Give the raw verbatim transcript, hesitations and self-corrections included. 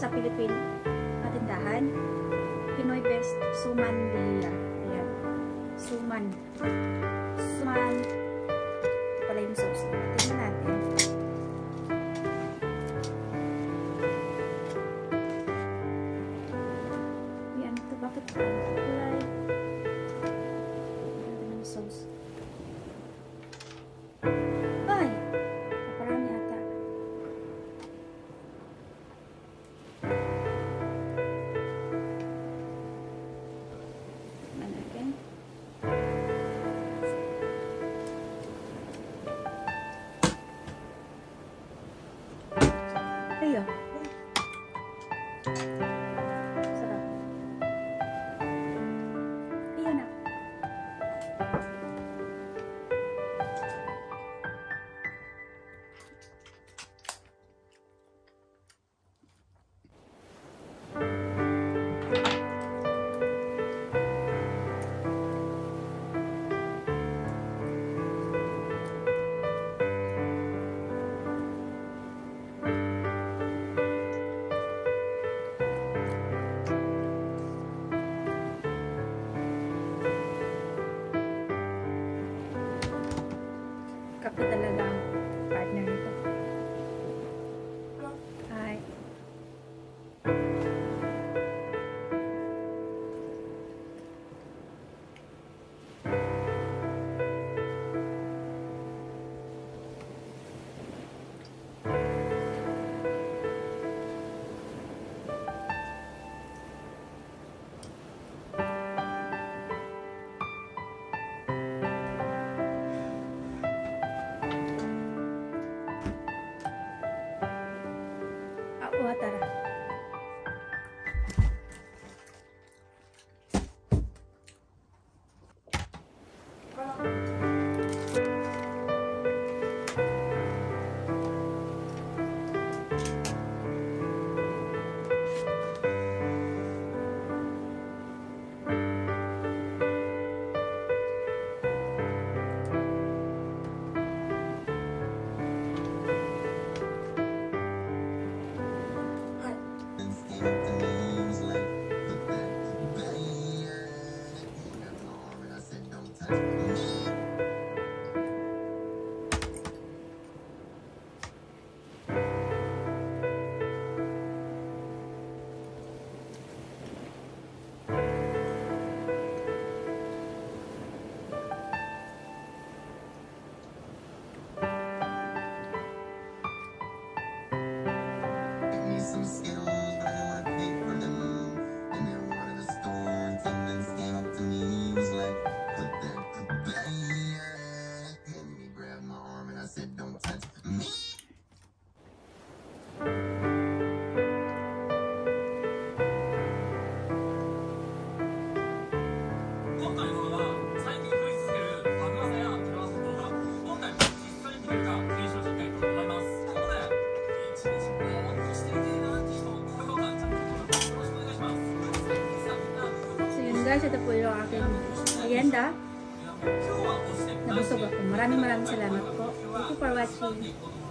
sa Philippine na tindahan. Pinoy Best Suman Lila. Ayan. Suman. Suman. Pala yung sauce. Tingnan natin. Ayan. Ito bakit kulay? Ayan yung sauce. Ay! Naparami ata. Tingnan natin. Ayan. Sarap. Ayan na. Kape talaga ang partner nito. Hi. Ako, tara. Guys, ito po yung aking agenda. Nabusog ako. Maraming maraming salamat po. Thank you for watching.